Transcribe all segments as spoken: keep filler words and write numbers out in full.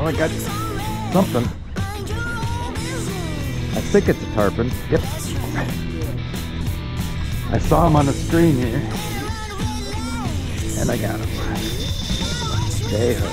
Oh, I got something. I think it's a tarpon. Yep. I saw him on the screen here. And I got him. Stay hooked.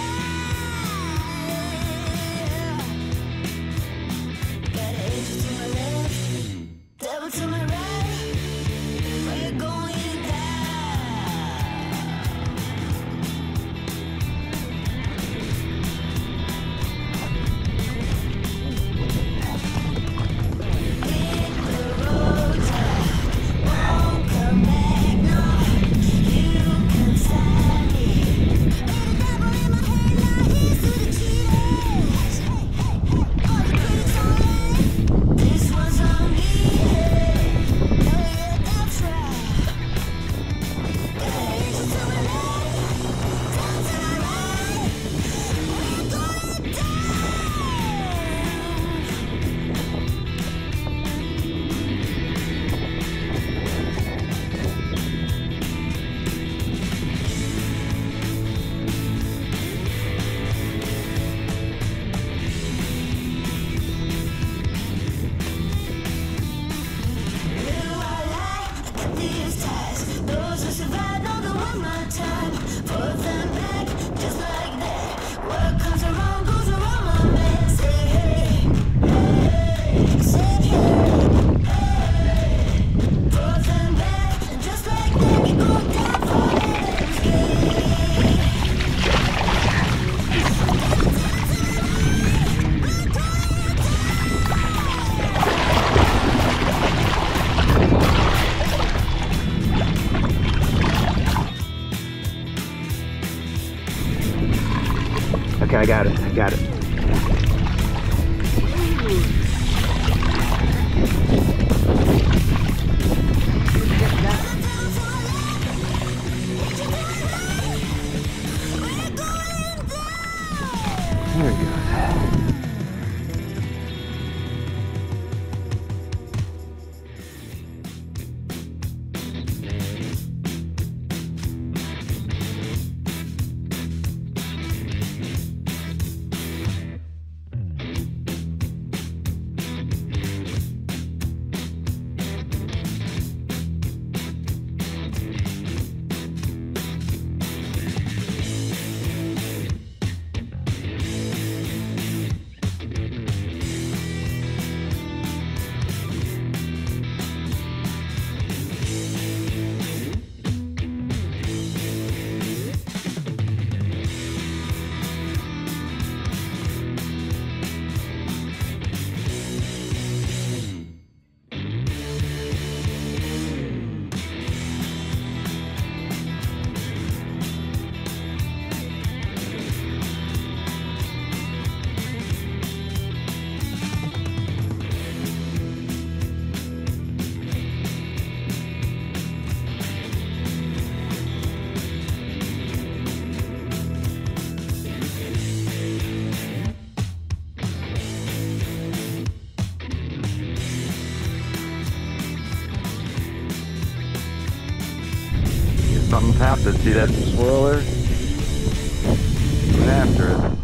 Okay, I got it, I got it. There we go. Something tapped it. See that swirl there? Went after it.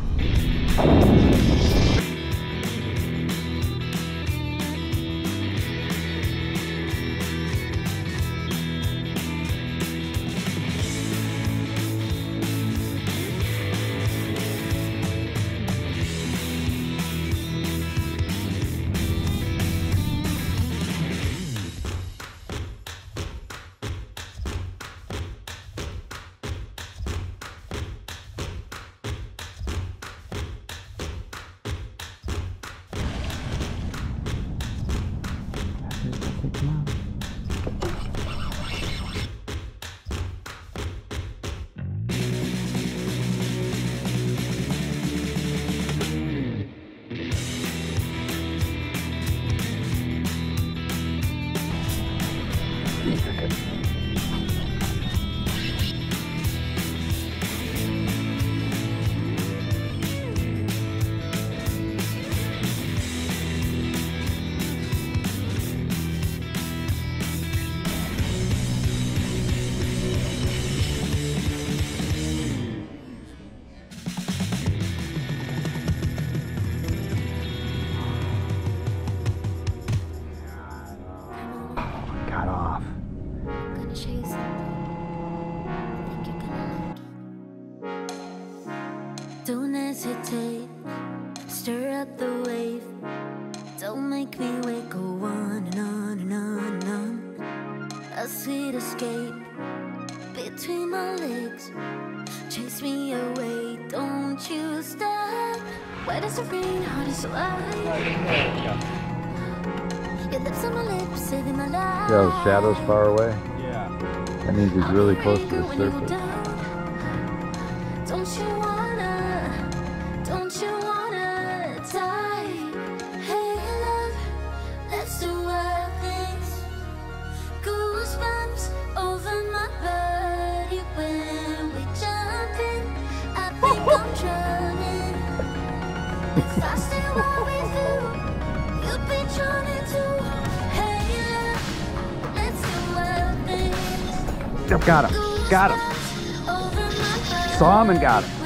Don't hesitate, stir up the wave. Don't make me wait, go on and on and on and on. A sweet escape between my legs. Chase me away, don't you stop. Why does it rain, heart is so light. Your lips on my lips, saving my life. See how the shadow's far away? Yeah. That means he's really close to the surface. Don't you wanna, don't you wanna die? Hey love, let's do wild things. Goosebumps over my body when we jump in. I think I'm drowning. If I stay right with you, you'll be drowning too. Hey love, let's do wild things. Yep, got him. Got him. Saw him and got him.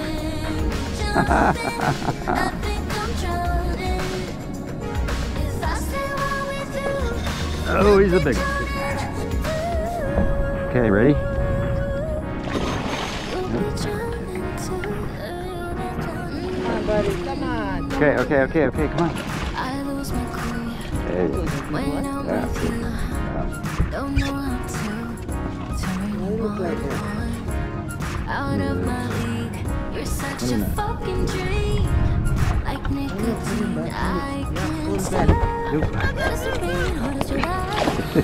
Oh, he's a big one. Okay, ready? Come on, buddy, come on. Okay, okay, okay, okay, come on. I lose my cool Hey. when I'm Yeah. with you. Don't know how to turn you on. Out of my league, you're such a fucking dream. Like nicotine, I can't stop. Does it rain, hard as your life?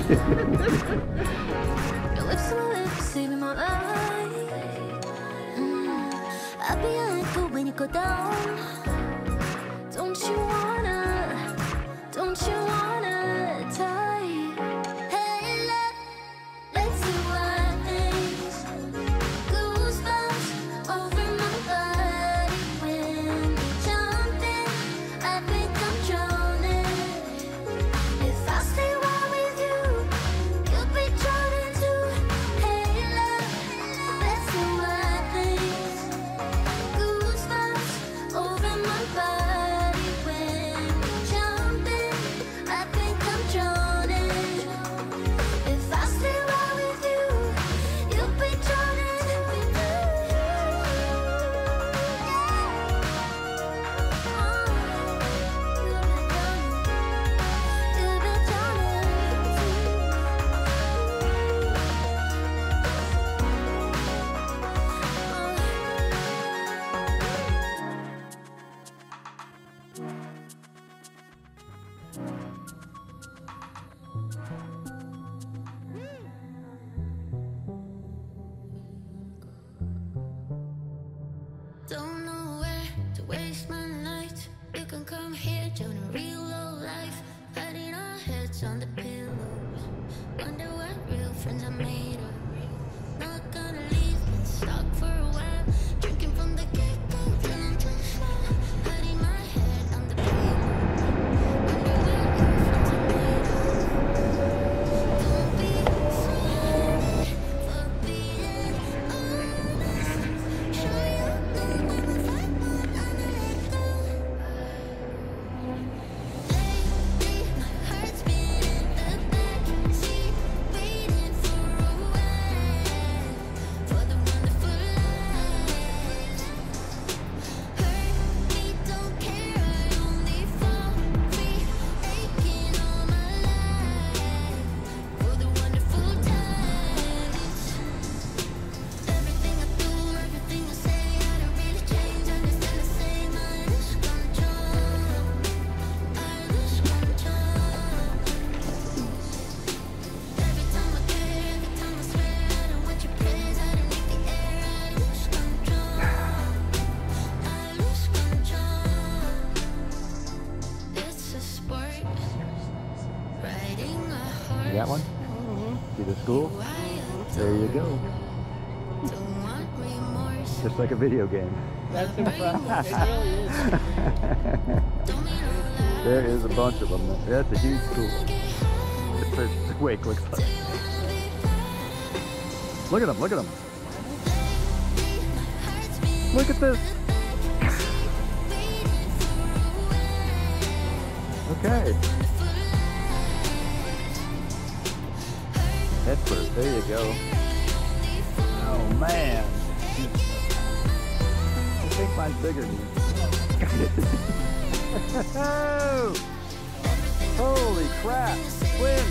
Your lips to my lips, saving my life. Mm. I'll be a echo when you go down. Don't you wanna, don't you wanna die? Hey, let, let's do wild things. Goosebumps over my body when we jump in. I think I'm drowning. If I stay right with you, you'll be drowning too. Hey love, let's do wild things. Goosebumps over my body when we jump in. I think I'm drowning. If I stay right with you, you'll be drowning too. You'll be drowning Don't know where to waste my nights. You can come here, join a real low life. Hiding our heads on the pillows. Wonder what real friends are made of. Not gonna leave, been stuck for a while. Drinking from the get-go, feeling too small. Hiding my head on the pillow. Wonder what real friends are made of. Don't be sorry for being honest. Sure you know when we fight, but I'm gonna let go. Lately, my heart's been in the backseat, waiting for a while, for the wonderful life. Hurt me, don't care, I only fall free, aching all my life, for the wonderful times. Everything I do, everything I say, I don't really change, I just stay the same. I lose control, I lose control. Every time I care, every time I swear, I don't want your praise, I don't need the air, I lose control, I lose control. It's a sport, riding a horse. You got one? See the school? There you go. Don't want remorse. Just like a video game. That's impressive. It really is. There is a bunch of them. That's a huge school. It's a wake, looks like. Look at them, look at them. Look at this. Okay. Head first, there you go. Oh man. You think find bigger than you. Oh! Holy crap! Swim!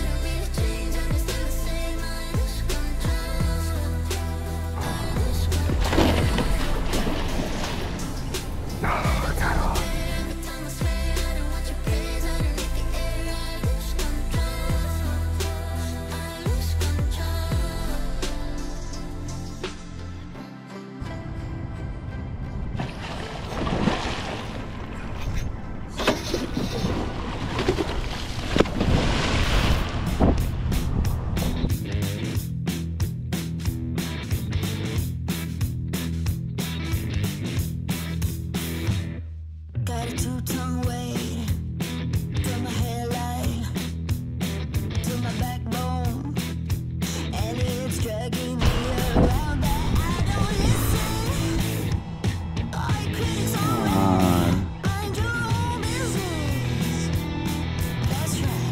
Got a two-tongue weight to my hairline, to my backbone, and it's dragging me around that I don't listen. All your critics Come already on. mind your own business. That's right.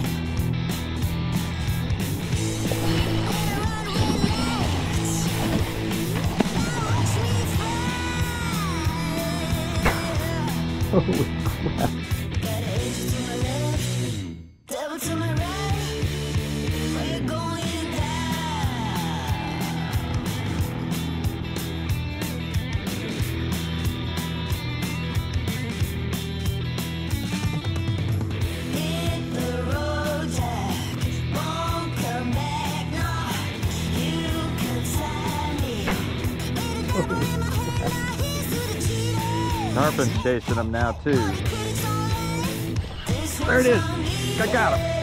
And run relax. Now watch me fly. Holy crap. Got an angel to my left, devil to my right. We're going down. Hit the road, Jack. Won't come back, no. You can sign me. Ain't a devil in my head, now he's to the cheating. Tarpon's chasing him now too. Critics already, this There it one's is. on me. I got him.